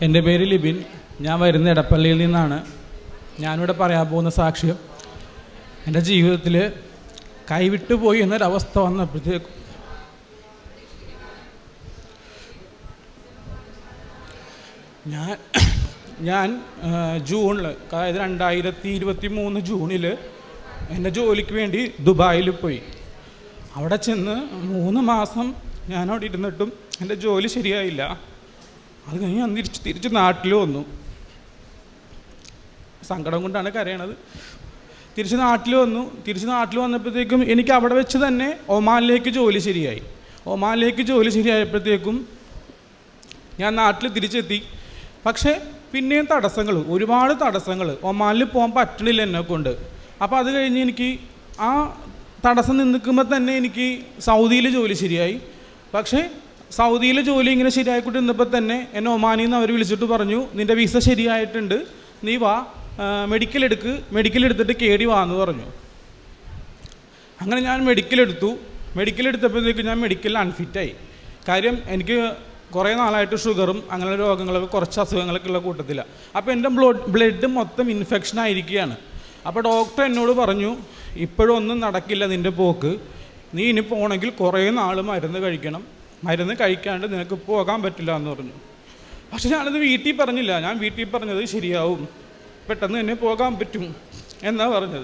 എൻ്റെ പേര് ലിബിൻ. ഞാൻ വരുന്ന എടപ്പള്ളിയിൽ നിന്നാണ്. ഞാനിവിടെ പറയാൻ പോകുന്ന സാക്ഷ്യം, എൻ്റെ ജീവിതത്തിൽ കൈവിട്ടു പോയി എന്നൊരവസ്ഥ വന്നപ്പോഴത്തേക്കും ഞാൻ ജൂണിൽ, അതായത് 2023 ജൂണിൽ എൻ്റെ ജോലിക്ക് വേണ്ടി ദുബായിൽ പോയി. അവിടെ ചെന്ന് 3 മാസം ഞാനവിടെ ഇരുന്നിട്ടും എൻ്റെ ജോലി ശരിയായില്ല. അത് കഴിഞ്ഞ് ഞാൻ തിരിച്ച് നാട്ടിൽ വന്നു. സങ്കടം കൊണ്ടാണ് കരയണത്. തിരിച്ച് നാട്ടിൽ വന്നപ്പോഴത്തേക്കും എനിക്ക് അവിടെ വെച്ച് തന്നെ ഒമാനിലേക്ക് ജോലി ശരിയായി. ഒമാനിലേക്ക് ജോലി ശരിയായപ്പോഴത്തേക്കും ഞാൻ നാട്ടിൽ തിരിച്ചെത്തി. പക്ഷേ പിന്നെയും തടസ്സങ്ങൾ, ഒരുപാട് തടസ്സങ്ങൾ. ഒമാനിൽ പോകാൻ പറ്റണില്ല എന്നെക്കൊണ്ട്. അപ്പോൾ അത് കഴിഞ്ഞ് എനിക്ക് ആ തടസ്സം നിൽക്കുമ്പോൾ തന്നെ എനിക്ക് സൗദിയിൽ ജോലി ശരിയായി. പക്ഷേ സൗദിയിലെ ജോലി ഇങ്ങനെ ശരിയായിക്കൊണ്ടിരുന്നപ്പോൾ തന്നെ എന്നെ ഒമാനിൽ നിന്ന് അവർ വിളിച്ചിട്ട് പറഞ്ഞു, നിൻ്റെ വിസ ശരിയായിട്ടുണ്ട്, നീ വാ, മെഡിക്കൽ എടുത്തിട്ട് കേടി വാന്ന് പറഞ്ഞു. അങ്ങനെ ഞാൻ മെഡിക്കൽ എടുത്തപ്പോഴത്തേക്ക് ഞാൻ മെഡിക്കലിൽ അൺഫിറ്റായി. കാര്യം എനിക്ക് കുറേ നാളായിട്ട് ഷുഗറും അങ്ങനെ രോഗങ്ങളൊക്കെ, കുറച്ച് അസുഖങ്ങളൊക്കെ ഉള്ള കൂട്ടത്തില്ല. അപ്പോൾ എൻ്റെ ബ്ലഡ് മൊത്തം ഇൻഫെക്ഷൻ ആയിരിക്കുകയാണ്. അപ്പോൾ ഡോക്ടർ എന്നോട് പറഞ്ഞു, ഇപ്പോഴും ഒന്നും നടക്കില്ല നിൻ്റെ പോക്ക്, നീ ഇനി പോകണമെങ്കിൽ കുറേ നാൾ മരുന്ന് കഴിക്കണം, മരുന്ന് കഴിക്കാണ്ട് നിനക്ക് പോകാൻ പറ്റില്ല എന്ന് പറഞ്ഞു. പക്ഷെ ഞാനത് വീട്ടിൽ പറഞ്ഞില്ല. ഞാൻ വീട്ടിൽ പറഞ്ഞത് ശരിയാവും, പെട്ടെന്ന് തന്നെ പോകാൻ പറ്റും എന്നാണ് പറഞ്ഞത്.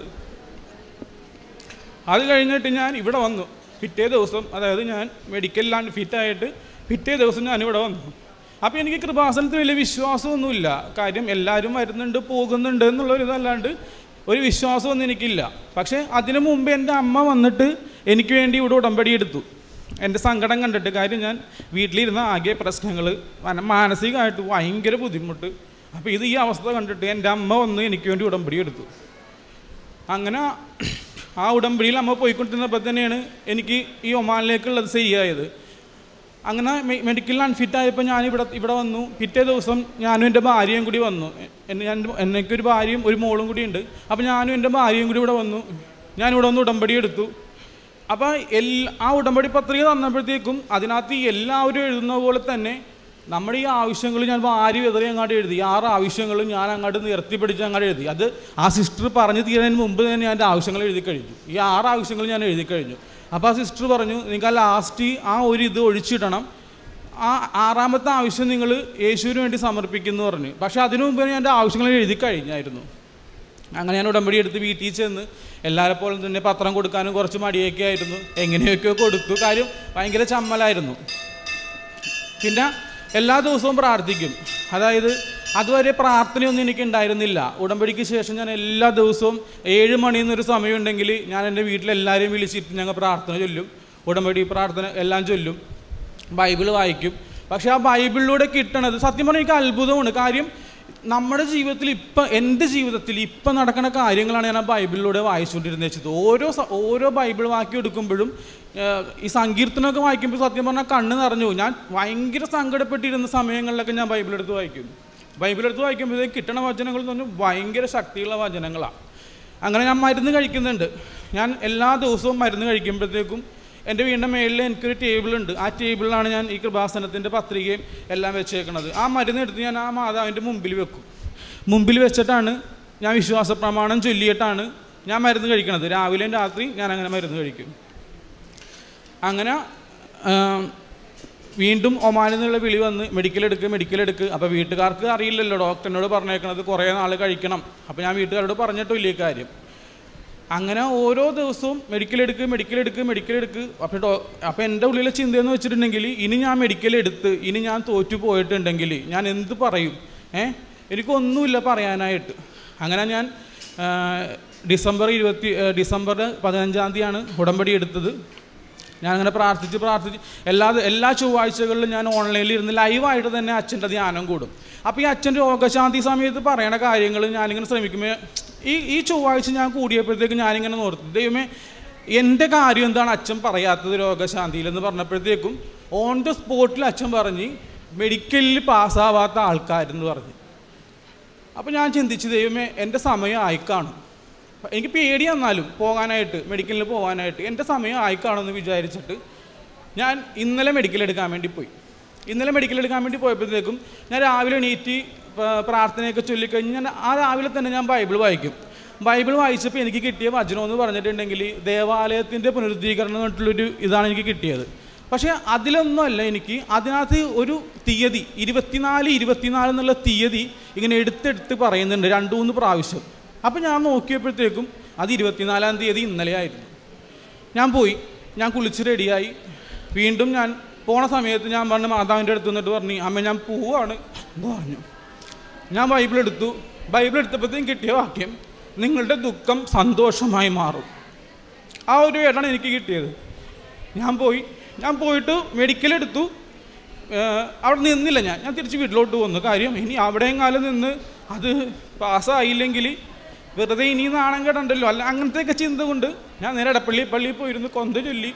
അത് കഴിഞ്ഞിട്ട് ഞാൻ ഇവിടെ വന്നു. പിറ്റേ ദിവസം, അതായത് ഞാൻ മെഡിക്കലിലാണ് ഫിറ്റായിട്ട് പിറ്റേ ദിവസം ഞാനിവിടെ വന്നു. അപ്പോൾ എനിക്ക് കൃപാസനത്തിൽ വലിയ വിശ്വാസമൊന്നുമില്ല. കാര്യം എല്ലാവരും വരുന്നുണ്ട് പോകുന്നുണ്ട് എന്നുള്ളൊരിതല്ലാണ്ട് ഒരു വിശ്വാസമൊന്നും എനിക്കില്ല. പക്ഷേ അതിനു മുമ്പ് എൻ്റെ അമ്മ വന്നിട്ട് എനിക്ക് വേണ്ടി ഇവിടെ ഉടമ്പടി എടുത്തു, എൻ്റെ സങ്കടം കണ്ടിട്ട്. കാര്യം ഞാൻ വീട്ടിലിരുന്ന ആകെ പ്രശ്നങ്ങൾ, മാനസികമായിട്ട് ഭയങ്കര ബുദ്ധിമുട്ട്. അപ്പോൾ ഈ അവസ്ഥ കണ്ടിട്ട് എൻ്റെ അമ്മ വന്ന് എനിക്ക് വേണ്ടി ഉടമ്പടി എടുത്തു. അങ്ങനെ ആ ഉടമ്പടിയിൽ അമ്മ പോയിക്കൊണ്ടിരുന്നപ്പോൾ തന്നെയാണ് എനിക്ക് ഈ ഒമാനിലേക്കുള്ളത് ശരിയായത്. അങ്ങനെ മെഡിക്കലിൽ അൺഫിറ്റായപ്പോൾ ഞാൻ ഇവിടെ വന്നു. പിറ്റേ ദിവസം ഞാനും എൻ്റെ ഭാര്യയും കൂടി വന്നു. എനിക്കൊരു ഭാര്യയും ഒരു മോളും കൂടി ഉണ്ട്. അപ്പോൾ ഞാനും എൻ്റെ ഭാര്യയും കൂടി ഇവിടെ വന്നു. ഞാനിവിടെ വന്ന് ഉടമ്പടി എടുത്തു. അപ്പോൾ ആ ഉടമ്പടി പത്രിക തന്നപ്പോഴത്തേക്കും അതിനകത്ത് എല്ലാവരും എഴുതുന്ന പോലെ തന്നെ നമ്മുടെ ഈ ആവശ്യങ്ങൾ ഞാൻ വാരി വെതറി അങ്ങോട്ട് എഴുതി. 6 ആവശ്യങ്ങളും ഞാൻ അങ്ങോട്ട് നിർത്തിപ്പിടിച്ച് അങ്ങോട്ട് എഴുതി. അത് ആ സിസ്റ്റർ പറഞ്ഞു തീരുന്നതിന് മുമ്പ് തന്നെ ഞാൻ എൻ്റെ ആവശ്യങ്ങൾ എഴുതി കഴിഞ്ഞു. ഈ 6 ആവശ്യങ്ങൾ ഞാൻ എഴുതി കഴിഞ്ഞു. അപ്പോൾ ആ സിസ്റ്റർ പറഞ്ഞു, നിങ്ങൾക്ക് ആ ലാസ്റ്റ് ആ ഒരു ഇത് ഒഴിച്ചിടണം, ആ 6ാമത്തെ ആവശ്യം നിങ്ങൾ യേശുവിന് വേണ്ടി സമർപ്പിക്കുന്നു പറഞ്ഞു. പക്ഷേ അതിനു മുമ്പ് ഞാൻ എൻ്റെ ആവശ്യങ്ങൾ എഴുതി കഴിഞ്ഞായിരുന്നു. അങ്ങനെ ഞാൻ ഉടമ്പടി എടുത്ത് വീട്ടിൽ ചെന്ന് എല്ലാവരെപ്പോഴും തന്നെ പത്രം കൊടുക്കാനും കുറച്ച് മടിയൊക്കെ ആയിരുന്നു. എങ്ങനെയൊക്കെയോ കൊടുത്തു. കാര്യം ഭയങ്കര ചമ്മലായിരുന്നു. പിന്നെ എല്ലാ ദിവസവും പ്രാർത്ഥിക്കും. അതായത് അതുവരെ പ്രാർത്ഥനയൊന്നും എനിക്ക് ഉണ്ടായിരുന്നില്ല. ഉടമ്പടിക്ക് ശേഷം ഞാൻ എല്ലാ ദിവസവും 7 മണിന്നൊരു സമയമുണ്ടെങ്കിൽ ഞാൻ എൻ്റെ വീട്ടിലെല്ലാവരെയും വിളിച്ചിട്ട് ഞങ്ങൾ പ്രാർത്ഥന ചൊല്ലും. ഉടമ്പടി പ്രാർത്ഥന എല്ലാം ചൊല്ലും, ബൈബിൾ വായിക്കും. പക്ഷേ ആ ബൈബിളിലൂടെ കിട്ടണത് സത്യം പറഞ്ഞാൽ എനിക്ക് അത്ഭുതമാണ്. കാര്യം നമ്മുടെ ജീവിതത്തിൽ എൻ്റെ ജീവിതത്തിൽ ഇപ്പം നടക്കുന്ന കാര്യങ്ങളാണ് ഞാൻ ആ ബൈബിളിലൂടെ വായിച്ചുകൊണ്ടിരുന്നത് വെച്ചത്. ഓരോ ബൈബിൾ വാക്യം എടുക്കുമ്പോഴും ഈ സങ്കീർത്തനമൊക്കെ വായിക്കുമ്പോൾ സത്യം പറഞ്ഞാൽ കണ്ണ് നിറഞ്ഞു. ഞാൻ ഭയങ്കര സങ്കടപ്പെട്ടിരുന്ന സമയങ്ങളിലൊക്കെ ഞാൻ ബൈബിളെടുത്ത് വായിക്കുമ്പോഴത്തേക്ക് കിട്ടണ വചനങ്ങൾ എന്ന് പറഞ്ഞാൽ ഭയങ്കര ശക്തിയുള്ള വചനങ്ങളാണ്. അങ്ങനെ ഞാൻ മരുന്ന് കഴിക്കുന്നുണ്ട്. ഞാൻ എല്ലാ ദിവസവും മരുന്ന് കഴിക്കുമ്പോഴത്തേക്കും എൻ്റെ വീടിൻ്റെ മേളിൽ എനിക്കൊരു ടേബിളുണ്ട്. ആ ടേബിളിലാണ് ഞാൻ ഈ കൃപാസനത്തിൻ്റെ പത്രികയും എല്ലാം വെച്ചേക്കണത്. ആ മരുന്ന് എടുത്ത് ഞാൻ ആ മാതാവിൻ്റെ മുമ്പിൽ വെച്ചിട്ടാണ് ഞാൻ വിശ്വാസ പ്രമാണം ചൊല്ലിയിട്ടാണ് ഞാൻ മരുന്ന് കഴിക്കണത്. രാവിലെയും രാത്രി ഞാൻ അങ്ങനെ മരുന്ന് കഴിക്കും. അങ്ങനെ വീണ്ടും ഒമാനിൽ നിന്നുള്ള വിളി വന്ന് മെഡിക്കൽ എടുക്ക്. അപ്പോൾ വീട്ടുകാർക്ക് അറിയില്ലല്ലോ, ഡോക്ടറിനോട് പറഞ്ഞേക്കണത് കുറേ നാൾ കഴിക്കണം. അപ്പോൾ ഞാൻ വീട്ടുകാരോട് പറഞ്ഞിട്ടില്ല ഈ കാര്യം. അങ്ങനെ ഓരോ ദിവസവും മെഡിക്കൽ എടുക്ക്. അപ്പോൾ എൻ്റെ ഉള്ളിലെ ചിന്തയെന്ന് വെച്ചിട്ടുണ്ടെങ്കിൽ ഇനി ഞാൻ ഇനി ഞാൻ തോറ്റു പോയിട്ടുണ്ടെങ്കിൽ ഞാൻ എന്ത് പറയും? എനിക്കൊന്നുമില്ല പറയാനായിട്ട്. അങ്ങനെ ഞാൻ ഡിസംബർ 15-ാം തീയതിയാണ് ഉടമ്പടി എടുത്തത്. ഞാനങ്ങനെ പ്രാർത്ഥിച്ച് എല്ലാ ചൊവ്വാഴ്ചകളിലും ഞാൻ ഓൺലൈനിൽ ഇരുന്ന് ലൈവായിട്ട് തന്നെ അച്ഛൻ്റെ ധ്യാനം കൂടും. അപ്പോൾ ഈ അച്ഛൻ്റെ രോഗശാന്തി സമയത്ത് പറയണ കാര്യങ്ങൾ ഞാനിങ്ങനെ ശ്രമിക്കുമ്പോൾ ഈ ചൊവ്വാഴ്ച ഞാൻ കൂടിയപ്പോഴത്തേക്ക് ഞാനിങ്ങനെ ഓർത്തു, ദൈവമേ എൻ്റെ കാര്യം എന്താണ് അച്ഛൻ പറയാത്തത് രോഗശാന്തിയിലെന്ന് പറഞ്ഞപ്പോഴത്തേക്കും ഓൺ ദ സ്പോട്ടിൽ അച്ഛൻ പറഞ്ഞ് മെഡിക്കലിൽ പാസ്സാവാത്ത ആൾക്കാരെന്ന് പറഞ്ഞു. അപ്പോൾ ഞാൻ ചിന്തിച്ചു, ദൈവമേ എൻ്റെ സമയം ആയിക്കാണും. എനിക്ക് പേടി വന്നാലും മെഡിക്കലിൽ പോകാനായിട്ട് എൻ്റെ സമയം ആയിക്കാണെന്ന് വിചാരിച്ചിട്ട് ഞാൻ ഇന്നലെ മെഡിക്കൽ എടുക്കാൻ വേണ്ടി പോയി. ഇന്നലെ മെഡിക്കൽ എടുക്കാൻ വേണ്ടി പോയപ്പോഴത്തേക്കും ഞാൻ രാവിലെ എണീറ്റ് പ്രാർത്ഥനയൊക്കെ ചൊല്ലിക്കഴിഞ്ഞ് ഞാൻ ആ രാവിലെ തന്നെ ഞാൻ ബൈബിൾ വായിക്കും. ബൈബിൾ വായിച്ചപ്പോൾ എനിക്ക് കിട്ടിയ വചനം എന്ന് പറഞ്ഞിട്ടുണ്ടെങ്കിൽ ദേവാലയത്തിൻ്റെ പുനരുദ്ധീകരണം എന്നിട്ടുള്ളൊരു ഇതാണ് എനിക്ക് കിട്ടിയത്. പക്ഷേ അതിലൊന്നുമല്ല, എനിക്ക് അതിനകത്ത് ഒരു തീയതി 24 എന്നുള്ള തീയതി ഇങ്ങനെ എടുത്തെടുത്ത് പറയുന്നുണ്ട് 2-3 പ്രാവശ്യം. അപ്പോൾ ഞാൻ നോക്കിയപ്പോഴത്തേക്കും അത് 24-ാം തീയതി ഇന്നലെ ആയിരുന്നു. ഞാൻ പോയി, ഞാൻ കുളിച്ച് റെഡിയായി. വീണ്ടും ഞാൻ പോണ സമയത്ത് ഞാൻ പറഞ്ഞു മാതാവിൻ്റെ അടുത്ത് നിന്നിട്ട് പറഞ്ഞു, അമ്മ ഞാൻ പോവാണ് എന്ന് പറഞ്ഞു. ഞാൻ ബൈബിൾ എടുത്തപ്പോഴത്തേക്കും കിട്ടിയ വാക്യം, നിങ്ങളുടെ ദുഃഖം സന്തോഷമായി മാറും. ആ ഒരു വേടാണ് എനിക്ക് കിട്ടിയത്. ഞാൻ പോയിട്ട് മെഡിക്കലെടുത്തു. അവിടെ നിന്നില്ല, ഞാൻ തിരിച്ച് വീട്ടിലോട്ട് വന്നു. കാര്യം ഇനി അവിടെയും കാലം നിന്ന് അത് പാസ്സായില്ലെങ്കിൽ വെറുതെ ഇനി നാണം കേടുണ്ടല്ലോ, അല്ല അങ്ങനത്തെയൊക്കെ ചിന്ത കൊണ്ട് ഞാൻ നേരെ പള്ളിയിൽ പോയിരുന്നു, കൊന്ത ചൊല്ലി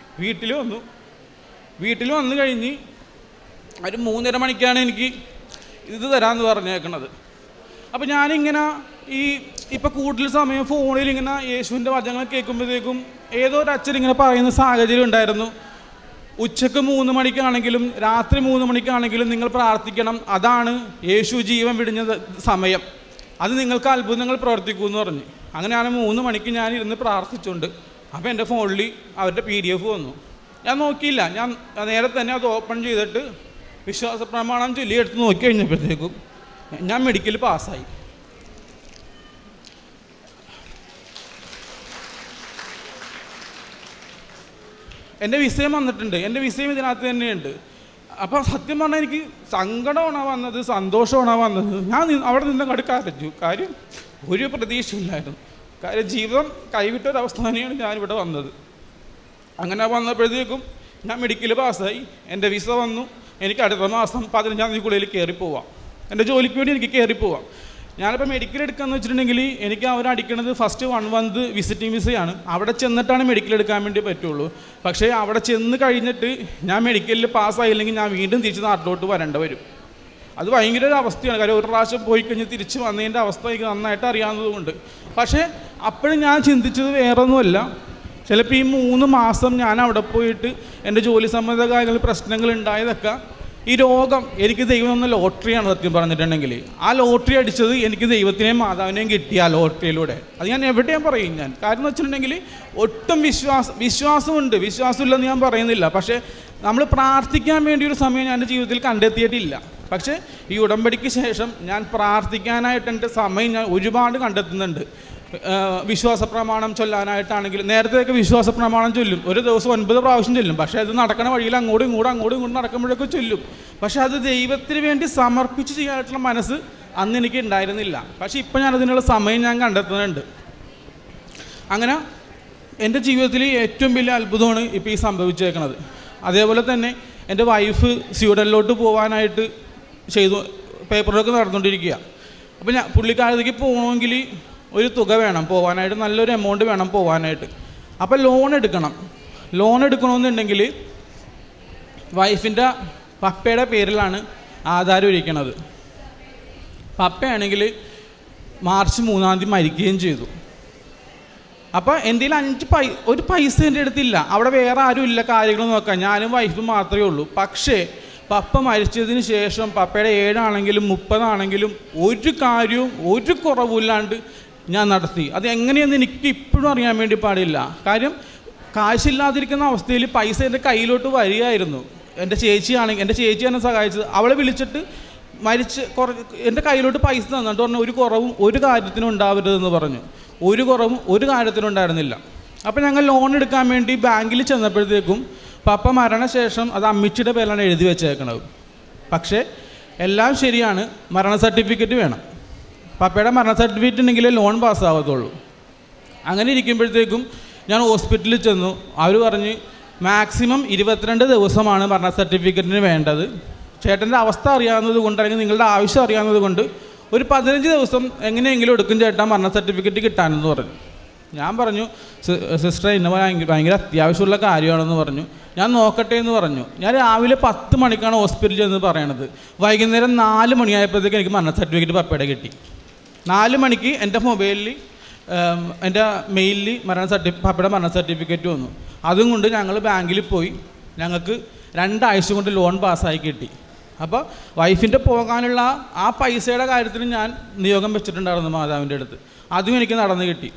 വീട്ടിൽ വന്നു കഴിഞ്ഞ് ഒരു 3:30 മണിക്കാണ് എനിക്ക് ഇത് തരാമെന്ന് പറഞ്ഞേക്കണത്. അപ്പോൾ ഞാനിങ്ങനെ ഇപ്പം കൂടുതൽ സമയം ഫോണിൽ ഇങ്ങനെ യേശുവിൻ്റെ വചനങ്ങൾ കേൾക്കുമ്പോഴത്തേക്കും ഏതോ ഒരു അച്ഛൻ ഇങ്ങനെ പറയുന്ന സാഹചര്യം ഉണ്ടായിരുന്നു. ഉച്ചക്ക് 3 മണിക്കാണെങ്കിലും രാത്രി 3 മണിക്കാണെങ്കിലും നിങ്ങൾ പ്രാർത്ഥിക്കണം, അതാണ് യേശു ജീവൻ വിടിഞ്ഞ സമയം, അത് നിങ്ങൾക്ക് അത്ഭുതങ്ങൾ പ്രവർത്തിക്കുമെന്ന് പറഞ്ഞു. അങ്ങനെയാണ് 3 മണിക്ക് ഞാൻ ഇരുന്ന് പ്രാർത്ഥിച്ചുകൊണ്ട്. അപ്പോൾ എൻ്റെ ഫോണിൽ അവരുടെ PDF വന്നു. ഞാൻ നോക്കിയില്ല, ഞാൻ നേരെ തന്നെ അത് ഓപ്പൺ ചെയ്തിട്ട് വിശ്വാസ പ്രമാണം ചൊല്ലി എടുത്ത് നോക്കി കഴിഞ്ഞപ്പോഴത്തേക്കും ഞാൻ മെഡിക്കൽ പാസ്സായി. എൻ്റെ വിഷയം വന്നിട്ടുണ്ട്, എൻ്റെ വിഷയം ഇതിനകത്ത് തന്നെയുണ്ട്. അപ്പോൾ സത്യം പറഞ്ഞാൽ എനിക്ക് സങ്കടമാണ് വന്നത്, സന്തോഷമാണ് വന്നത്. ഞാൻ അവിടെ നിന്ന് കരഞ്ഞു. കാര്യം ഒരു പ്രതീക്ഷയില്ലായിരുന്നു. കാര്യം ജീവിതം കൈവിട്ടൊരവസ്ഥ തന്നെയാണ് ഞാനിവിടെ വന്നത്. അങ്ങനെ വന്നപ്പോഴത്തേക്കും ഞാൻ മെഡിക്കൽ പാസ്സായി, എൻ്റെ വിസ വന്നു. എനിക്ക് അടുത്ത മാസം 15-ാം തീയതിക്കുള്ളിൽ കയറിപ്പോവാം, എൻ്റെ ജോലിക്ക് വേണ്ടി എനിക്ക് കയറിപ്പോവാം. ഞാനിപ്പോൾ മെഡിക്കൽ എടുക്കാമെന്ന് വെച്ചിട്ടുണ്ടെങ്കിൽ എനിക്ക് അവരടിക്കണത് ഫസ്റ്റ് 1 മന്ത് വിസിറ്റിംഗ് വിസയാണ്. അവിടെ ചെന്നിട്ടാണ് മെഡിക്കൽ എടുക്കാൻ വേണ്ടി പറ്റുള്ളൂ. പക്ഷേ അവിടെ ചെന്ന് കഴിഞ്ഞിട്ട് ഞാൻ മെഡിക്കലിൽ പാസ്സായില്ലെങ്കിൽ ഞാൻ വീണ്ടും തിരിച്ച് നാട്ടിലോട്ട് വരേണ്ടി വരും. അത് ഭയങ്കര ഒരു അവസ്ഥയാണ്. കാര്യം ഒരു പ്രാവശ്യം പോയി കഴിഞ്ഞ് തിരിച്ച് വന്നതിൻ്റെ അവസ്ഥ എനിക്ക് നന്നായിട്ട് അറിയാവുന്നതുകൊണ്ട്. പക്ഷേ അപ്പോഴും ഞാൻ ചിന്തിച്ചത് വേറൊന്നുമല്ല, ചിലപ്പോൾ ഈ 3 മാസം ഞാൻ അവിടെ പോയിട്ട് എൻ്റെ ജോലി സംബന്ധ കാര്യങ്ങൾ പ്രശ്നങ്ങൾ ഉണ്ടായതൊക്കെ ഈ രോഗം എനിക്ക് ദൈവം തന്ന ലോട്ടറിയാണ്. സത്യം പറഞ്ഞിട്ടുണ്ടെങ്കിൽ ആ ലോട്ടറി അടിച്ചത് എനിക്ക് ദൈവത്തിനെയും മാതാവിനെയും കിട്ടിയ ആ ലോട്ടറിയിലൂടെ. അത് ഞാൻ എവിടെയും പറയും ഞാൻ. കാര്യം എന്ന് വെച്ചിട്ടുണ്ടെങ്കിൽ ഒട്ടും വിശ്വാസമുണ്ട്, വിശ്വാസമില്ലെന്ന് ഞാൻ പറയുന്നില്ല. പക്ഷേ നമ്മൾ പ്രാർത്ഥിക്കാൻ വേണ്ടി ഒരു സമയം ഞാൻ എൻ്റെ ജീവിതത്തിൽ കണ്ടെത്തിയിട്ടില്ല. പക്ഷേ ഈ ഉടമ്പടിക്ക് ശേഷം ഞാൻ പ്രാർത്ഥിക്കാനായിട്ട് എൻ്റെ സമയം ഞാൻ ഒരുപാട് കണ്ടെത്തുന്നുണ്ട്. വിശ്വാസ പ്രമാണം ചൊല്ലാനായിട്ടാണെങ്കിലും നേരത്തെയൊക്കെ വിശ്വാസ പ്രമാണം ചൊല്ലും, ഒരു ദിവസം 9 പ്രാവശ്യം ചൊല്ലും. പക്ഷേ അത് നടക്കണ വഴിയിൽ അങ്ങോട്ടും ഇങ്ങോട്ടും നടക്കുമ്പോഴൊക്കെ ചൊല്ലും. പക്ഷേ അത് ദൈവത്തിന് വേണ്ടി സമർപ്പിച്ച് ചെയ്യാനായിട്ടുള്ള മനസ്സ് അന്ന് എനിക്ക് ഉണ്ടായിരുന്നില്ല. പക്ഷേ ഇപ്പം ഞാനതിനുള്ള സമയം ഞാൻ കണ്ടെത്തുന്നുണ്ട്. അങ്ങനെ എൻ്റെ ജീവിതത്തിൽ ഏറ്റവും വലിയ അത്ഭുതമാണ് ഇപ്പോൾ ഈ സംഭവിച്ചേക്കണത്. അതേപോലെ തന്നെ എൻ്റെ വൈഫ് സ്വീഡനിലോട്ട് പോകാനായിട്ട് പേപ്പറൊക്കെ നടന്നുകൊണ്ടിരിക്കുക. അപ്പോൾ പുള്ളിക്കാരത്തേക്ക് പോകണമെങ്കിൽ ഒരു തുക വേണം പോകാനായിട്ട്, നല്ലൊരു എമൗണ്ട് വേണം പോകാനായിട്ട്. അപ്പോൾ ലോൺ എടുക്കണമെന്നുണ്ടെങ്കിൽ വൈഫിൻ്റെ പപ്പയുടെ പേരിലാണ് ആധാരം ഇരിക്കണത്. പപ്പയാണെങ്കിൽ മാർച്ച് 3-ാം തീയതി മരിക്കുകയും ചെയ്തു. അപ്പോൾ എന്തെങ്കിലും ഒരു പൈസ എൻ്റെ അടുത്തില്ല. അവിടെ വേറെ ആരും ഇല്ല കാര്യങ്ങൾ നോക്കാൻ, ഞാനും വൈഫും മാത്രമേ ഉള്ളൂ. പക്ഷേ പപ്പ മരിച്ചതിന് ശേഷം പപ്പയുടെ 7 ആണെങ്കിലും 30 ആണെങ്കിലും ഒരു കാര്യവും ഒരു കുറവില്ലാണ്ട് ഞാൻ നടത്തി. അത് എങ്ങനെയെന്ന് എനിക്ക് ഇപ്പോഴും അറിയാൻ വേണ്ടി പാടില്ല. കാര്യം കാശില്ലാതിരിക്കുന്ന അവസ്ഥയിൽ പൈസ എൻ്റെ കയ്യിലോട്ട് വരികയായിരുന്നു. എൻ്റെ ചേച്ചിയാണ് സഹായിച്ചത്. അവളെ വിളിച്ചിട്ട് എൻ്റെ കയ്യിലോട്ട് പൈസ തന്നിട്ട് പറഞ്ഞു ഒരു കുറവും ഒരു കാര്യത്തിനും ഉണ്ടാവരുതെന്ന് പറഞ്ഞു. ഒരു കുറവും ഒരു കാര്യത്തിനും ഉണ്ടായിരുന്നില്ല. അപ്പോൾ ഞങ്ങൾ ലോൺ എടുക്കാൻ വേണ്ടി ബാങ്കിൽ ചെന്നപ്പോഴത്തേക്കും പപ്പ മരണശേഷം അത് അമ്മിച്ചിയുടെ പേരിലാണ് എഴുതി വെച്ചേക്കണത്. പക്ഷേ എല്ലാം ശരിയാണ്, മരണ സർട്ടിഫിക്കറ്റ് വേണം. പപ്പയുടെ മരണ സർട്ടിഫിക്കറ്റ് ഉണ്ടെങ്കിലേ ലോൺ പാസ്സാവത്തുള്ളൂ. അങ്ങനെ ഇരിക്കുമ്പോഴത്തേക്കും ഞാൻ ഹോസ്പിറ്റലിൽ ചെന്നു. അവർ പറഞ്ഞ് മാക്സിമം 22 ദിവസമാണ് മരണ സർട്ടിഫിക്കറ്റിന് വേണ്ടത്. ചേട്ടൻ്റെ അവസ്ഥ അറിയാവുന്നത് കൊണ്ട് അല്ലെങ്കിൽ നിങ്ങളുടെ ആവശ്യം അറിയാവുന്നത് കൊണ്ട് ഒരു 15 ദിവസം എങ്ങനെയെങ്കിലും എടുക്കും ചേട്ടാ മരണ സർട്ടിഫിക്കറ്റ് കിട്ടാനെന്ന് പറഞ്ഞു. ഞാൻ പറഞ്ഞു സിസ്റ്റർ ഇന്ന ഭയങ്കര അത്യാവശ്യമുള്ള കാര്യമാണെന്ന് പറഞ്ഞു. ഞാൻ നോക്കട്ടെ എന്ന് പറഞ്ഞു. ഞാൻ രാവിലെ 10 മണിക്കാണ് ഹോസ്പിറ്റലിൽ ചെന്ന് പറയണത്. വൈകുന്നേരം 4 മണിയായപ്പോഴത്തേക്ക് എനിക്ക് മരണ സർട്ടിഫിക്കറ്റ് പപ്പയുടെ കിട്ടി. 4 മണിക്ക് എൻ്റെ മൊബൈലിൽ എൻ്റെ മെയിലിൽ പപ്പയുടെ മരണ സർട്ടിഫിക്കറ്റ് വന്നു. അതും കൊണ്ട് ഞങ്ങൾ ബാങ്കിൽ പോയി ഞങ്ങൾക്ക് 2 ആഴ്ച കൊണ്ട് ലോൺ പാസ്സായി കിട്ടി. അപ്പോൾ വൈഫിൻ്റെ പോകാനുള്ള ആ പൈസയുടെ കാര്യത്തിൽ ഞാൻ നിയോഗം വെച്ചിട്ടുണ്ടായിരുന്നു മാതാവിൻ്റെ അടുത്ത്. അതും എനിക്ക് നടന്നു കിട്ടി.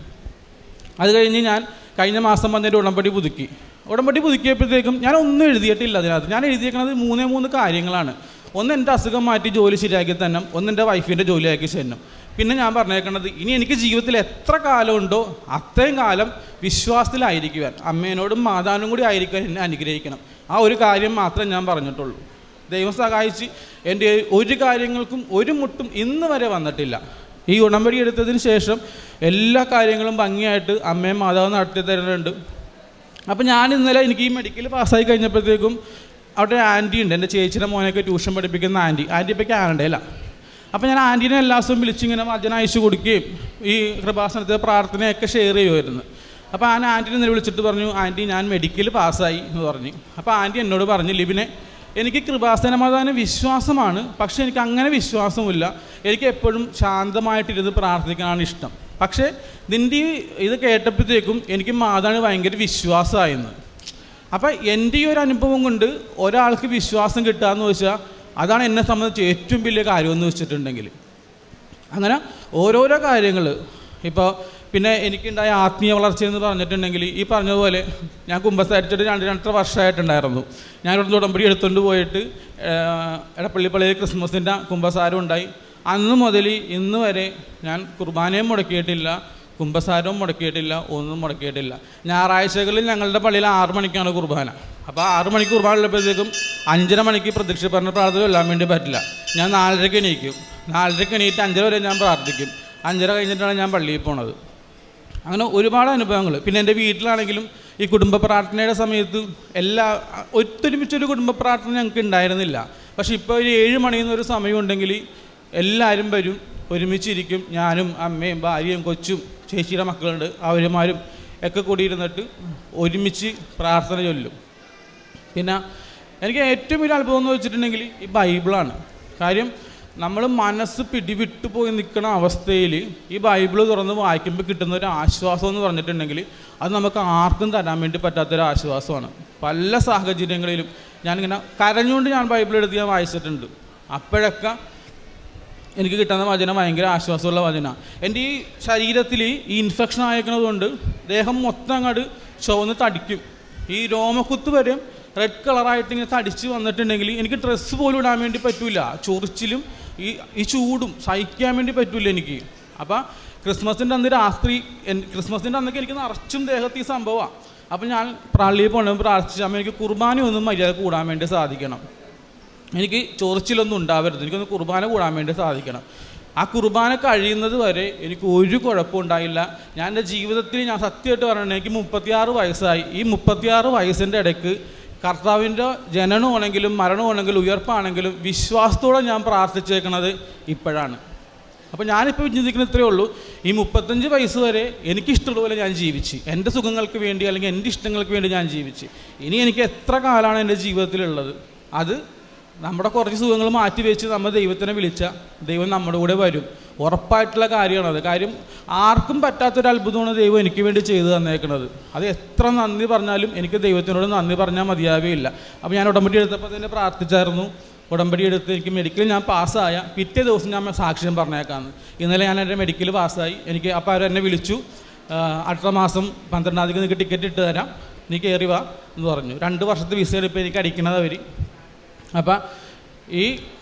അത് കഴിഞ്ഞ് ഞാൻ കഴിഞ്ഞ മാസം വന്നിട്ട് ഉടമ്പടി പുതുക്കിയപ്പോഴത്തേക്കും ഞാൻ ഒന്നും എഴുതിയിട്ടില്ല അതിനകത്ത്. ഞാൻ എഴുതിയേക്കുന്നത് 3 കാര്യങ്ങളാണ്. ഒന്ന് എൻ്റെ അസുഖം മാറ്റി ജോലി ശരിയാക്കി തന്നെ, ഒന്ന് എൻ്റെ വൈഫിൻ്റെ ജോലിയാക്കി ചെന്നും. പിന്നെ ഞാൻ പറഞ്ഞേക്കണത് ഇനി എനിക്ക് ജീവിതത്തിൽ എത്ര കാലം ഉണ്ടോ അത്രയും കാലം വിശ്വാസത്തിലായിരിക്കുവാൻ, അമ്മേനോടും മാതാവിനും കൂടി ആയിരിക്കാൻ എന്നെ അനുഗ്രഹിക്കണം. ആ ഒരു കാര്യം മാത്രമേ ഞാൻ പറഞ്ഞിട്ടുള്ളൂ. ദൈവം സഹായിച്ച് എൻ്റെ ഒരു കാര്യങ്ങൾക്കും ഒരു മുട്ടും ഇന്ന് വരെ വന്നിട്ടില്ല. ഈ ഉടമ്പടി എടുത്തതിന് ശേഷം എല്ലാ കാര്യങ്ങളും ഭംഗിയായിട്ട് അമ്മയും മാതാവും നടത്തി തരുന്നുണ്ട്. അപ്പോൾ ഞാൻ ഇന്നലെ എനിക്ക് ഈ മെഡിക്കൽ പാസ്സായി കഴിഞ്ഞപ്പോഴത്തേക്കും അവിടെ ഒരു ആൻറ്റി ഉണ്ട്, എൻ്റെ ചേച്ചിയുടെ മോനൊക്കെ ട്യൂഷൻ പഠിപ്പിക്കുന്ന ആൻറ്റി ഇപ്പോൾ കാനഡയിലാണ്. അപ്പോൾ ഞാൻ ആൻറ്റീനെ എല്ലാ ദിവസവും വിളിച്ചിങ്ങനെ വചനം അയച്ചു കൊടുക്കുകയും ഈ കൃപാസനത്തിലെ പ്രാർത്ഥനയൊക്കെ ഷെയർ ചെയ്യുമായിരുന്നു. അപ്പോൾ ആ ആൻറ്റീനെ ഇന്നലെ വിളിച്ചിട്ട് പറഞ്ഞു, ആൻറ്റി ഞാൻ മെഡിക്കൽ പാസ്സായി എന്ന് പറഞ്ഞു. അപ്പോൾ ആൻറ്റി എന്നോട് പറഞ്ഞു, ലിബിനെ എനിക്ക് കൃപാസന മാതാവിന് വിശ്വാസമാണ്, പക്ഷേ എനിക്ക് അങ്ങനെ വിശ്വാസമില്ല. എനിക്ക് എപ്പോഴും ശാന്തമായിട്ടിരുന്ന് പ്രാർത്ഥിക്കാനാണ് ഇഷ്ടം. പക്ഷേ നിൻ്റെ ഇത് കേട്ടപ്പോഴത്തേക്കും എനിക്ക് മാതാവിന് ഭയങ്കര വിശ്വാസമായിരുന്നു. അപ്പോൾ എൻ്റെ ഈ ഒരു അനുഭവം കൊണ്ട് ഒരാൾക്ക് വിശ്വാസം കിട്ടുക എന്ന് വെച്ചാൽ അതാണ് എന്നെ സംബന്ധിച്ച് ഏറ്റവും വലിയ കാര്യമെന്ന് വെച്ചിട്ടുണ്ടെങ്കിൽ. അങ്ങനെ ഓരോരോ കാര്യങ്ങൾ. ഇപ്പോൾ പിന്നെ എനിക്കുണ്ടായ ആത്മീയ വളർച്ചയെന്ന് പറഞ്ഞിട്ടുണ്ടെങ്കിൽ ഈ പറഞ്ഞതുപോലെ ഞാൻ കുമ്പസാരിച്ചിട്ട് 2-2.5 വർഷമായിട്ടുണ്ടായിരുന്നു. ഞാനിവിടെ ഉടമ്പടി എടുത്തുകൊണ്ട് പോയിട്ട് എടപ്പള്ളി പള്ളിയിൽ ക്രിസ്മസിൻ്റെ കുമ്പസാരം ഉണ്ടായി. അന്ന് മുതൽ ഇന്ന് വരെ ഞാൻ കുർബാനയും മുടക്കിയിട്ടില്ല, കുമ്പസാരവും മുടക്കിയിട്ടില്ല, ഒന്നും മുടക്കിയിട്ടില്ല. ഞായറാഴ്ചകളിൽ ഞങ്ങളുടെ പള്ളിയിൽ 6 മണിക്കാണ് കുർബാന. അപ്പോൾ 6 മണിക്ക് കുർബാന ഉള്ളപ്പോഴത്തേക്കും 5:30 മണിക്ക് പ്രതീക്ഷ പറഞ്ഞ പ്രാർത്ഥന ചൊല്ലാൻ വേണ്ടി പറ്റില്ല. ഞാൻ 4:30 എണീക്കും. 4:30 എണീറ്റ് 5:30 വരെ ഞാൻ പ്രാർത്ഥിക്കും. 5:30 കഴിഞ്ഞിട്ടാണ് ഞാൻ പള്ളിയിൽ പോണത്. അങ്ങനെ ഒരുപാട് അനുഭവങ്ങൾ. പിന്നെ എൻ്റെ വീട്ടിലാണെങ്കിലും ഈ കുടുംബ പ്രാർത്ഥനയുടെ സമയത്ത് ഒത്തൊരുമിച്ചൊരു കുടുംബ പ്രാർത്ഥന ഞങ്ങൾക്ക് ഉണ്ടായിരുന്നില്ല. പക്ഷെ ഇപ്പോൾ ഒരു 7 മണിയെന്നൊരു സമയമുണ്ടെങ്കിൽ എല്ലാവരും വരും, ഒരുമിച്ചിരിക്കും. ഞാനും അമ്മയും ഭാര്യയും കൊച്ചും ചേച്ചിയുടെ മക്കളുണ്ട്, അവരുമാരും ഒക്കെ കൂടി ഇരുന്നിട്ട് ഒരുമിച്ച് പ്രാർത്ഥന ചൊല്ലും. പിന്നെ എനിക്ക് ഏറ്റവും വലിയ അനുഭവം എന്ന് വെച്ചിട്ടുണ്ടെങ്കിൽ ഈ ബൈബിളാണ്. കാര്യം നമ്മൾ മനസ്സ് പിടിവിട്ടു പോയി നിൽക്കുന്ന അവസ്ഥയിൽ ഈ ബൈബിൾ തുറന്ന് വായിക്കുമ്പോൾ കിട്ടുന്ന ഒരു ആശ്വാസം എന്ന് പറഞ്ഞിട്ടുണ്ടെങ്കിൽ അത് നമുക്ക് ആർക്കും തരാൻ വേണ്ടി പറ്റാത്തൊരു ആശ്വാസമാണ്. പല സാഹചര്യങ്ങളിലും ഞാനിങ്ങനെ കരഞ്ഞുകൊണ്ട് ഞാൻ ബൈബിൾ എടുത്ത് ഞാൻ വായിച്ചിട്ടുണ്ട്. അപ്പോഴൊക്കെ എനിക്ക് കിട്ടുന്ന വചനം ഭയങ്കര ആശ്വാസമുള്ള വചനമാണ്. എൻ്റെ ഈ ശരീരത്തിൽ ഈ ഇൻഫെക്ഷൻ ആയിരിക്കുന്നതുകൊണ്ട് ദേഹം മൊത്തം അങ്ങോട്ട് ചുവന്ന് തടിക്കും. ഈ രോമക്കുത്ത് വരെ റെഡ് കളറായിട്ട് ഇങ്ങനെ തടിച്ച് വന്നിട്ടുണ്ടെങ്കിൽ എനിക്ക് ഡ്രസ്സ് പോലും ഇടാൻ വേണ്ടി പറ്റില്ല. ചൊറിച്ചിലും ഈ ചൂടും സഹിക്കാൻ വേണ്ടി പറ്റില്ല എനിക്ക്. അപ്പോൾ ക്രിസ്മസിൻ്റെ അന്ന് രാത്രി, ക്രിസ്മസിൻ്റെ അന്നൊക്കെ എനിക്ക് നിറച്ചും ദേഹത്ത് ഈ സംഭവമാണ്. അപ്പോൾ ഞാൻ പള്ളിയിൽ പോകണമെന്ന് പ്രാർത്ഥിച്ചാൽ എനിക്ക് കുർബാനയൊന്നും മര്യാദ കൂടാൻ വേണ്ടി സാധിക്കണം. എനിക്ക് ചൊറിച്ചിലൊന്നും ഉണ്ടാവരുത്, എനിക്കൊന്ന് കുർബാന കൂടാൻ വേണ്ടി സാധിക്കണം. ആ കുർബാന കഴിയുന്നത് വരെ എനിക്ക് ഒരു കുഴപ്പമുണ്ടായില്ല. ഞാൻ എൻ്റെ ജീവിതത്തിൽ ഞാൻ സത്യമായിട്ട് പറഞ്ഞിട്ടുണ്ട്, എനിക്ക് 36 വയസ്സായി. ഈ 36 വയസ്സിൻ്റെ ഇടയ്ക്ക് കർത്താവിൻ്റെ ജനനമാണെങ്കിലും മരണമാണെങ്കിലും ഉയർപ്പാണെങ്കിലും വിശ്വാസത്തോടെ ഞാൻ പ്രാർത്ഥിച്ചേക്കണത് ഇപ്പോഴാണ്. അപ്പോൾ ഞാനിപ്പോൾ ചിന്തിക്കുന്നത് ഇത്രയേ ഉള്ളൂ, ഈ 35 വയസ്സ് വരെ എനിക്കിഷ്ടമുള്ളതുപോലെ ഞാൻ ജീവിച്ച്, എൻ്റെ സുഖങ്ങൾക്ക് വേണ്ടി അല്ലെങ്കിൽ എൻ്റെ ഇഷ്ടങ്ങൾക്ക് വേണ്ടി ഞാൻ ജീവിച്ച്. ഇനി എനിക്ക് എത്ര കാലമാണ് എൻ്റെ ജീവിതത്തിലുള്ളത്, അത് നമ്മുടെ കുറച്ച് സുഖങ്ങൾ മാറ്റി വെച്ച് നമ്മൾ ദൈവത്തിനെ വിളിച്ചാൽ ദൈവം നമ്മുടെ കൂടെ വരും. ഉറപ്പായിട്ടുള്ള കാര്യമാണത്. കാര്യം ആർക്കും പറ്റാത്തൊരു അത്ഭുതമാണ് ദൈവം എനിക്ക് വേണ്ടി ചെയ്തു തന്നേക്കുന്നത്. അത് എത്ര നന്ദി പറഞ്ഞാലും എനിക്ക് ദൈവത്തിനോട് നന്ദി പറഞ്ഞാൽ മതിയാവുകയില്ല. അപ്പോൾ ഞാൻ ഉടമ്പടി എടുത്തപ്പോൾ തന്നെ പ്രാർത്ഥിച്ചായിരുന്നു. ഉടമ്പടി എടുത്ത് എനിക്ക് മെഡിക്കൽ ഞാൻ പാസ്സായ പിറ്റേ ദിവസം ഞാൻ സാക്ഷ്യം പറഞ്ഞേക്കാമെന്ന്. ഇന്നലെ ഞാൻ എൻ്റെ മെഡിക്കൽ പാസ്സായി. എനിക്ക് അപ്പോൾ അവരെന്നെ വിളിച്ചു, അടുത്ത മാസം 12-ാം തീയതി നിങ്ങൾക്ക് ടിക്കറ്റ് ഇട്ട് തരാം, നീ കയറി വാ എന്ന് പറഞ്ഞു. 2 വർഷത്തെ വിസയാണ് ഇപ്പോൾ എനിക്ക് അടിക്കണത് അവർ. അപ്പം ഈ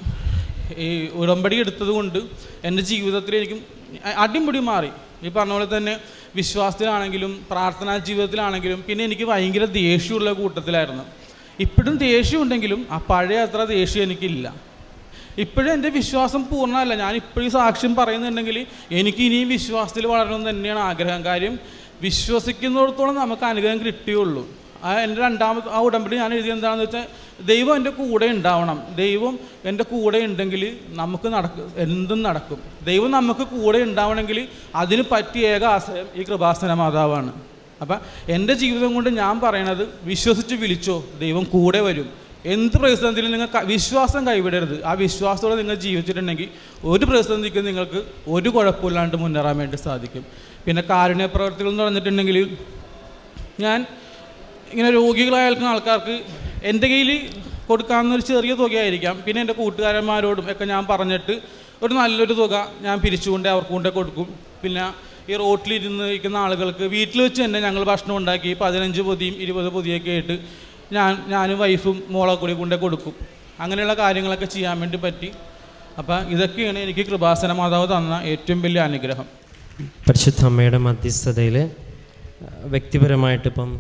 ഉടമ്പടി എടുത്തത് കൊണ്ട് എൻ്റെ ജീവിതത്തിൽ എനിക്കും അടിമുടി മാറി. ഈ പറഞ്ഞ പോലെ തന്നെ വിശ്വാസത്തിലാണെങ്കിലും പ്രാർത്ഥനാ ജീവിതത്തിലാണെങ്കിലും. പിന്നെ എനിക്ക് ഭയങ്കര ദേഷ്യമുള്ള കൂട്ടത്തിലായിരുന്നു. ഇപ്പോഴും ദേഷ്യമുണ്ടെങ്കിലും ആ പഴയ അത്ര ദേഷ്യം എനിക്കില്ല. ഇപ്പോഴും എൻ്റെ വിശ്വാസം പൂർണ്ണമല്ല. ഞാനിപ്പോഴും സാക്ഷ്യം പറയുന്നുണ്ടെങ്കിൽ എനിക്ക് ഇനിയും വിശ്വാസത്തിൽ വളരണമെന്ന് തന്നെയാണ് ആഗ്രഹം. കാര്യം വിശ്വസിക്കുന്നിടത്തോളം നമുക്ക് അനുഗ്രഹം കിട്ടിയുള്ളൂ. എൻ്റെ രണ്ടാമത്തെ ആ ഉടമ്പടി ഞാൻ എഴുതിയത് എന്താണെന്ന് വെച്ചാൽ, ദൈവം എൻ്റെ കൂടെ ഉണ്ടാവണം. ദൈവം എൻ്റെ കൂടെ ഉണ്ടെങ്കിൽ നമുക്ക് എന്തും നടക്കും. ദൈവം നമുക്ക് കൂടെ ഉണ്ടാവണമെങ്കിൽ അതിന് പറ്റിയ ഏക ആശ്രയം ഈ കൃപാസന മാതാവാണ്. അപ്പം എൻ്റെ ജീവിതം കൊണ്ട് ഞാൻ പറയണത്, വിശ്വസിച്ച് വിളിച്ചോ, ദൈവം കൂടെ വരും. എന്ത് പ്രതിസന്ധിയിലും നിങ്ങൾ വിശ്വാസം കൈവിടരുത്. ആ വിശ്വാസത്തോടെ നിങ്ങൾ ജീവിച്ചിട്ടുണ്ടെങ്കിൽ ഒരു പ്രതിസന്ധിക്ക് നിങ്ങൾക്ക് ഒരു കുഴപ്പമില്ലാണ്ട് മുന്നേറാൻ വേണ്ടി സാധിക്കും. പിന്നെ കാരുണ്യ പ്രവർത്തികൾ എന്ന് പറഞ്ഞിട്ടുണ്ടെങ്കിൽ, ഞാൻ ഇങ്ങനെ രോഗികളായ ആൾക്കാർക്ക് എൻ്റെ കയ്യിൽ കൊടുക്കാവുന്നൊരു ചെറിയ തുകയായിരിക്കാം. പിന്നെ എൻ്റെ കൂട്ടുകാരന്മാരോടും ഒക്കെ ഞാൻ പറഞ്ഞിട്ട് ഒരു നല്ലൊരു തുക ഞാൻ പിരിച്ചുകൊണ്ട് അവർക്ക് കൊണ്ട് കൊടുക്കും. പിന്നെ ഈ റോട്ടിലിരുന്ന് ഇരിക്കുന്ന ആളുകൾക്ക് വീട്ടിൽ വെച്ച് തന്നെ ഞങ്ങൾ ഭക്ഷണം ഉണ്ടാക്കി 15 പൊതിയും 20 പൊതിയൊക്കെ ആയിട്ട് ഞാനും വൈഫും മോളെ കൂടി കൊണ്ട് കൊടുക്കും. അങ്ങനെയുള്ള കാര്യങ്ങളൊക്കെ ചെയ്യാൻ വേണ്ടി പറ്റി. അപ്പം ഇതൊക്കെയാണ് എനിക്ക് കൃപാസന മാതാവ് തന്ന ഏറ്റവും വലിയ അനുഗ്രഹം. പരിശുദ്ധ അമ്മയുടെ മധ്യസ്ഥതയിൽ വ്യക്തിപരമായിട്ടിപ്പം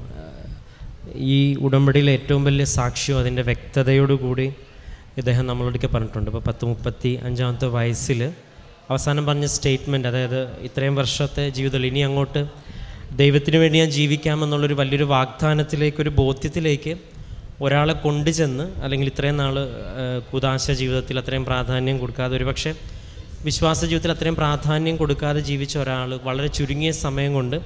ഈ ഉടമ്പടിയിലെ ഏറ്റവും വലിയ സാക്ഷ്യം അതിൻ്റെ വ്യക്തതയോടുകൂടി ഇദ്ദേഹം നമ്മളോടൊക്കെ പറഞ്ഞിട്ടുണ്ട്. ഇപ്പോൾ 35 വയസ്സിൽ അവസാനം പറഞ്ഞ സ്റ്റേറ്റ്മെൻറ്റ്, അതായത് ഇത്രയും വർഷത്തെ ജീവിതത്തിൽ ഇനി അങ്ങോട്ട് ദൈവത്തിന് വേണ്ടി ഞാൻ ജീവിക്കാമെന്നുള്ളൊരു വലിയൊരു വാഗ്ദാനത്തിലേക്ക്, ഒരു ബോധ്യത്തിലേക്ക് ഒരാളെ കൊണ്ടുചെന്ന്, അല്ലെങ്കിൽ ഇത്രയും നാൾ കൂദാശ ജീവിതത്തിൽ അത്രയും പ്രാധാന്യം കൊടുക്കാതെ, ഒരു പക്ഷേ വിശ്വാസ ജീവിതത്തിൽ അത്രയും പ്രാധാന്യം കൊടുക്കാതെ ജീവിച്ച ഒരാൾ വളരെ ചുരുങ്ങിയ സമയം കൊണ്ട്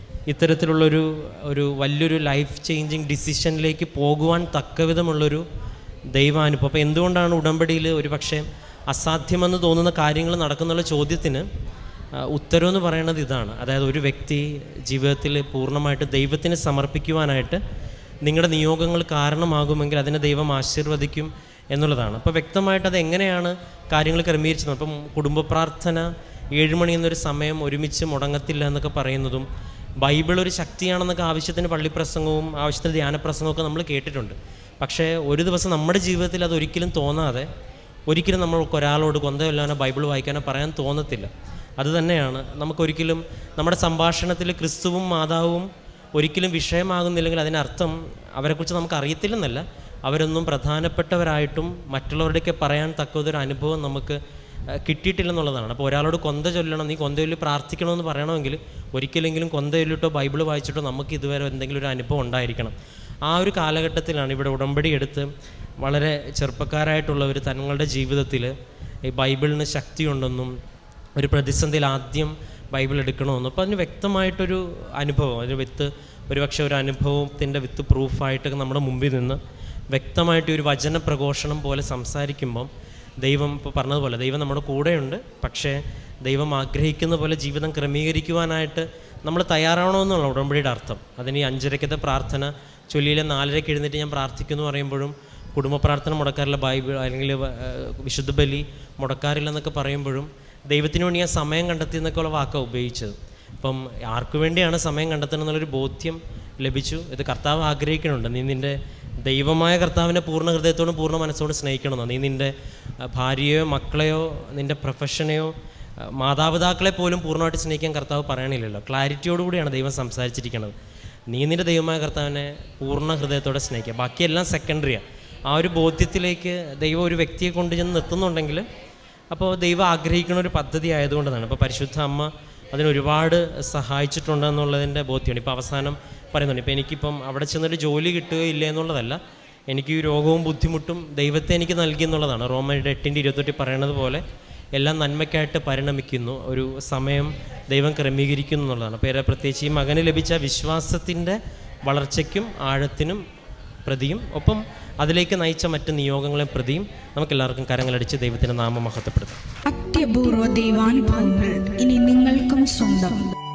ഇത്തരത്തിലുള്ളൊരു വലിയൊരു ലൈഫ് ചേഞ്ചിങ് ഡിസിഷനിലേക്ക് പോകുവാൻ തക്കവിധമുള്ളൊരു ദൈവാനുഭവം. അപ്പോൾ എന്തുകൊണ്ടാണ് ഉടമ്പടിയിൽ ഒരു പക്ഷേ അസാധ്യമെന്ന് തോന്നുന്ന കാര്യങ്ങൾ നടക്കുന്നുള്ള ചോദ്യത്തിന് ഉത്തരവെന്ന് പറയുന്നത് ഇതാണ്. അതായത് ഒരു വ്യക്തി ജീവിതത്തിൽ പൂർണ്ണമായിട്ട് ദൈവത്തിന് സമർപ്പിക്കുവാനായിട്ട് നിങ്ങളുടെ നിയോഗങ്ങൾ കാരണമാകുമെങ്കിൽ അതിനെ ദൈവം ആശീർവദിക്കും എന്നുള്ളതാണ്. അപ്പോൾ വ്യക്തമായിട്ട് അത് എങ്ങനെയാണ് കാര്യങ്ങൾ ക്രമീകരിച്ചത്. അപ്പം കുടുംബ പ്രാർത്ഥന 7 മണി എന്നൊരു സമയം ഒരുമിച്ച് മുടങ്ങത്തില്ല എന്നൊക്കെ പറയുന്നതും, ബൈബിൾ ഒരു ശക്തിയാണെന്നൊക്കെ ആവശ്യത്തിന് പള്ളിപ്രസംഗവും ആവശ്യത്തിന് ധ്യാനപ്രസംഗമൊക്കെ നമ്മൾ കേട്ടിട്ടുണ്ട്. പക്ഷേ ഒരു ദിവസം നമ്മുടെ ജീവിതത്തിൽ അതൊരിക്കലും തോന്നാതെ, ഒരിക്കലും നമ്മൾക്ക് ഒരാളോട് കൊന്തയൊല്ലാനോ ബൈബിൾ വായിക്കാനോ പറയാൻ തോന്നത്തില്ല. അതുതന്നെയാണ് നമുക്കൊരിക്കലും നമ്മുടെ സംഭാഷണത്തിൽ ക്രിസ്തുവും മാതാവും ഒരിക്കലും വിഷയമാകുന്നില്ലെങ്കിൽ അതിനർത്ഥം അവരെക്കുറിച്ച് നമുക്ക് അറിയത്തില്ലെന്നല്ല, അവരൊന്നും പ്രധാനപ്പെട്ടവരായിട്ടും മറ്റുള്ളവരുടെയൊക്കെ പറയാൻ തക്കതൊരു അനുഭവം നമുക്ക് കിട്ടിയിട്ടില്ലെന്നുള്ളതാണ്. അപ്പോൾ ഒരാളോട് കൊന്ത ചൊല്ലണം, നീ കൊന്തയൊല്ലി പ്രാർത്ഥിക്കണമെന്ന് പറയണമെങ്കിൽ ഒരിക്കലെങ്കിലും കൊന്തയൊല്ലിട്ടോ ബൈബിൾ വായിച്ചിട്ടോ നമുക്ക് ഇതുവരെ എന്തെങ്കിലും ഒരു അനുഭവം ഉണ്ടായിരിക്കണം. ആ ഒരു കാലഘട്ടത്തിലാണ് ഇവിടെ ഉടമ്പടി എടുത്ത് വളരെ ചെറുപ്പക്കാരായിട്ടുള്ളവർ തങ്ങളുടെ ജീവിതത്തിൽ ഈ ബൈബിളിന് ശക്തിയുണ്ടെന്നും ഒരു പ്രതിസന്ധിയിൽ ആദ്യം ബൈബിൾ എടുക്കണമെന്നും, അപ്പോൾ അതിന് വ്യക്തമായിട്ടൊരു അനുഭവം, അതിന് ഒരുപക്ഷെ ഒരു അനുഭവത്തിൻ്റെ പ്രൂഫായിട്ടൊക്കെ നമ്മുടെ മുമ്പിൽ നിന്ന് വ്യക്തമായിട്ട് ഒരു വചന പ്രഘോഷണം പോലെ സംസാരിക്കുമ്പം ദൈവം ഇപ്പോൾ പറഞ്ഞതുപോലെ ദൈവം നമ്മുടെ കൂടെയുണ്ട്. പക്ഷേ ദൈവം ആഗ്രഹിക്കുന്ന പോലെ ജീവിതം ക്രമീകരിക്കുവാനായിട്ട് നമ്മൾ തയ്യാറാവണമെന്നുള്ള ഉടമ്പടിയുടെ അർത്ഥം. അതിന് ഈ 5:30 പ്രാർത്ഥന ചൊല്ലിയിലെ 4:30 എഴുന്നേറ്റ് ഞാൻ പ്രാർത്ഥിക്കുന്നു പറയുമ്പോഴും, കുടുംബ പ്രാർത്ഥന മുടക്കാറില്ല, ബൈബിൾ അല്ലെങ്കിൽ വിശുദ്ധ ബലി മുടക്കാറില്ലെന്നൊക്കെ പറയുമ്പോഴും ദൈവത്തിന് വേണ്ടി ഞാൻ സമയം കണ്ടെത്തി എന്നൊക്കെയുള്ള വാക്കാണ് ഉപയോഗിച്ചത്. അപ്പം ആർക്കു വേണ്ടിയാണ് സമയം കണ്ടെത്തുന്നത് എന്നുള്ളൊരു ബോധ്യം ലഭിച്ചു. ഇത് കർത്താവ് ആഗ്രഹിക്കണുണ്ട്. നീ നിൻ്റെ ദൈവമായ കർത്താവിനെ പൂർണ്ണ ഹൃദയത്തോടും പൂർണ്ണ മനസ്സോടും സ്നേഹിക്കണമെന്നാണ്. നീ നിൻ്റെ ഭാര്യയോ മക്കളെയോ നിൻ്റെ പ്രൊഫഷനെയോ മാതാപിതാക്കളെ പോലും പൂർണ്ണമായിട്ട് സ്നേഹിക്കാൻ കർത്താവ് പറയണില്ലല്ലോ. ക്ലാരിറ്റിയോടുകൂടിയാണ് ദൈവം സംസാരിച്ചിരിക്കുന്നത്. നീ നിൻ്റെ ദൈവമായ കർത്താവിനെ പൂർണ്ണ ഹൃദയത്തോടെ സ്നേഹിക്കുക, ബാക്കിയെല്ലാം സെക്കൻഡറിയാണ്. ആ ഒരു ബോധ്യത്തിലേക്ക് ദൈവം ഒരു വ്യക്തിയെ കൊണ്ട് ചെന്ന് നിർത്തുന്നുണ്ടെങ്കിൽ അപ്പോൾ ദൈവം ആഗ്രഹിക്കുന്ന ഒരു പദ്ധതി ആയതുകൊണ്ടാണ്. അപ്പോൾ പരിശുദ്ധ അമ്മ അതിനൊരുപാട് സഹായിച്ചിട്ടുണ്ടെന്നുള്ളതിൻ്റെ ബോധ്യമാണ്. ഇപ്പോൾ അവസാനം പറയുന്നുണ്ട്, ഇപ്പോൾ എനിക്കിപ്പം അവിടെ ചെന്നൊരു ജോലി കിട്ടുകയോ ഇല്ല എന്നുള്ളതല്ല, എനിക്ക് ഈ രോഗവും ബുദ്ധിമുട്ടും ദൈവത്തെ എനിക്ക് നൽകി എന്നുള്ളതാണ്. റോമയുടെ 8:28 പറയണത് പോലെ എല്ലാം നന്മയ്ക്കായിട്ട് പരിണമിക്കുന്നു, ഒരു സമയം ദൈവം ക്രമീകരിക്കുന്നു എന്നുള്ളതാണ്. അപ്പോൾ പ്രത്യേകിച്ച് ഈ മകന് ലഭിച്ച വിശ്വാസത്തിൻ്റെ വളർച്ചയ്ക്കും ആഴത്തിനും പ്രതിയും ഒപ്പം അതിലേക്ക് നയിച്ച മറ്റ് നിയോഗങ്ങളെ പ്രതിയും നമുക്കെല്ലാവർക്കും കരങ്ങളടിച്ച് ദൈവത്തിൻ്റെ നാമം മഹത്വപ്പെടുത്താം. അത്യപൂർവ ദൈവാനുഭവങ്ങൾ ഇനി നിങ്ങൾക്കും സ്വന്തം.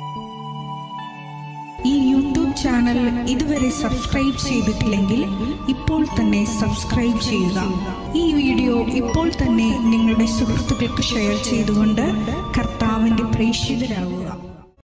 ഈ യൂട്യൂബ് ചാനൽ ഇതുവരെ സബ്സ്ക്രൈബ് ചെയ്തിട്ടില്ലെങ്കിൽ ഇപ്പോൾ തന്നെ സബ്സ്ക്രൈബ് ചെയ്യുക. ഈ വീഡിയോ ഇപ്പോൾ തന്നെ നിങ്ങളുടെ സുഹൃത്തുക്കൾക്ക് ഷെയർ ചെയ്തുകൊണ്ട് കർത്താവിൻ്റെ പ്രേക്ഷിതരാകുക.